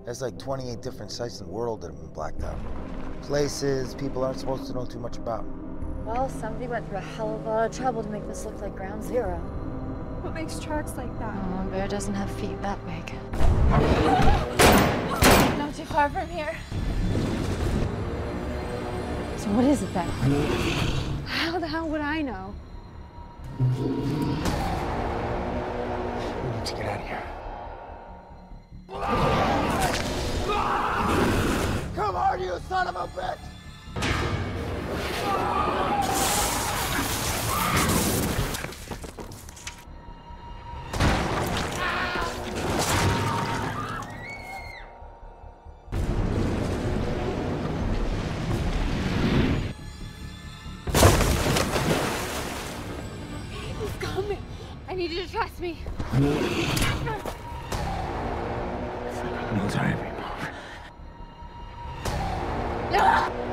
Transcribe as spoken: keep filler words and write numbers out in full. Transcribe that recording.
There's like twenty-eight different sites in the world that have been blacked out. Places people aren't supposed to know too much about. Well, somebody went through a hell of a lot of trouble to make this look like ground zero. What makes tracks like that? Oh, a bear doesn't have feet that big. Not too far from here. So what is it then? How the hell would I know? We need to get out of here. Come on, you son of a bitch! He's coming. I need you to trust me. Knows every move. No!